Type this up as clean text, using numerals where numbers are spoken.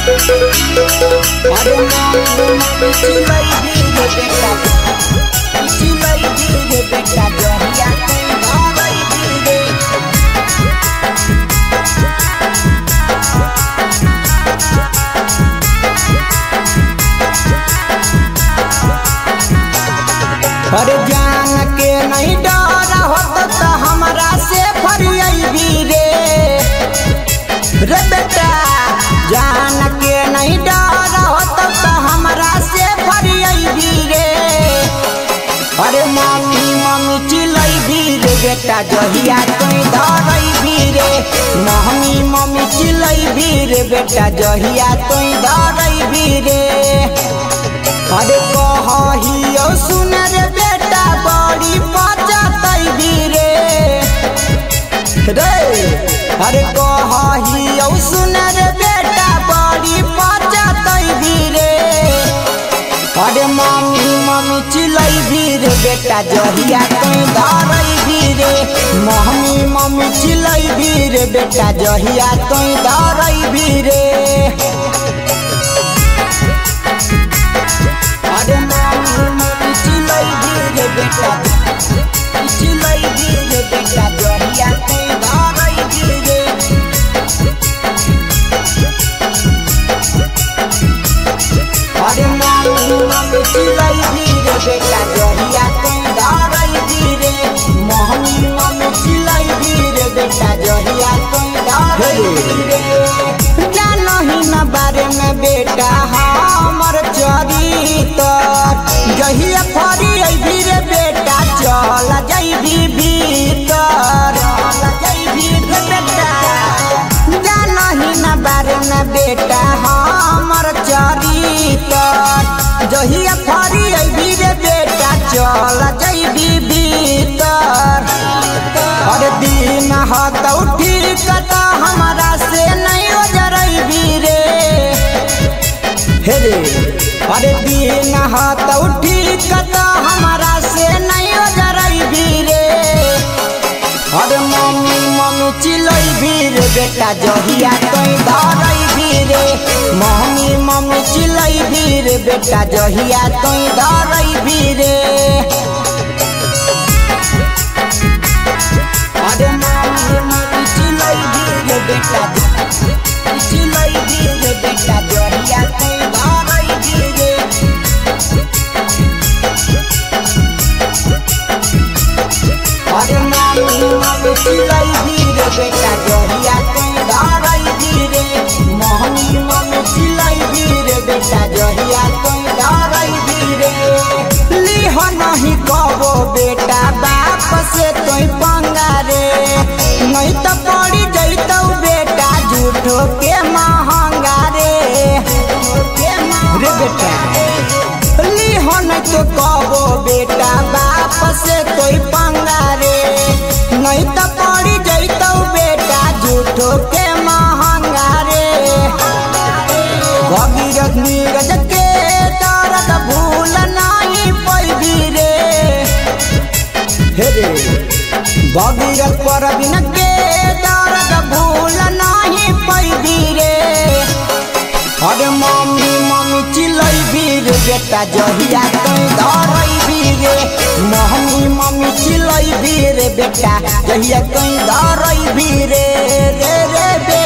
अरे मम्मी चिल्लाई भी रे बेटा, चिल्लाई भी रे बेटा, जहिया कहीं धारई भी रे। अरे जान के नहीं डर होत तो हमरा से फरियाई रे रे बेटा, जान के नहीं डर होत तो हमरा से फरियाई रे। अरे मम्मी चिल्लाई भी रे बेटा, जहिया कहीं धरई भी रे। मम्मी चिल्लाई भी रे बेटा, जहिया कहीं धरई भी रे। अरे कहियो सुन रे बेटा, बड़ी पचतई भी रे रे। अरे कहियो सुन रे बेटा, बड़ी पचतई भी रे। अरे मम्मी चिल्लाई भी रे बेटा, जहिया कहीं धरई भी रे। मम्मी चिल्लाई भी रे बेटा, जहिया कहीं धरई भी रे। अरे मम्मी चिल्लाई भी रे बेटा, चिल्लाई भी रे बेटा, जहिया कहीं धरई भी रे। अरे मम्मी चिल्लाई भी रे बेटा, जहिया कहीं धरई भी रे। मम्मी चिल्लाई भी रे बेटा, जहिया कहीं धरई भी रे। जानही न बारे में बेटा हमर चरितर, जहिया फरियाई भी रे बेटा, चल जाइबी भीतर, जाइबी रे बेटा। जानही न बारे में बेटा हमर चरितर, जहिया फरियाई भी रे बेटा, चल जाइबी भीतर। अरे दिन हत उठी कता हमरा से नहीं ओजरई भी रे हे रे। अरे दिन हत उठी कता हमरा से नहीं ओजरई भी रे। अरे मम्मी चिल्लाई भी रे बेटा, जहिया कहीं धरई भी रे। मम्मी चिल्लाई भी रे बेटा, जहिया कहीं धरई भी रे। अरे मम्मी चिल्लाई भी रे बेटा, चिल्लाई भी रे बेटा, जहिया कहीं धरई भी रे। अरे मम्मी चिल्लाई भी रे बेटा, जहिया कहीं धरई भी रे। मम्मी चिल्लाई भी रे बेटा, जहिया कहीं धरई भी रे। लीह नहीं कबो बेटा बाप से कोई पंगा रे, नहीं तो पड़ी जैतौ बेटा झूठो के महंगा रे रे बेटा। लीह नहीं तो कबो बेटा बाप से कोई पंगा रे, नहीं तो पड़ी जैतौ बेटा झूठो के महंगा रे। भगीरथ नीरज के दर्द भूल नहीं पैबी रे हे रे। भगीरथ परवीन के दर्द भूल नहीं पैबी रे। अरे मम्मी चिल्लाई भी रे बेटा, जहिया कहीं धरई भी रे। मम्मी चिल्लाई भी रे बेटा, जहिया कहीं धरई भी रे रे रे।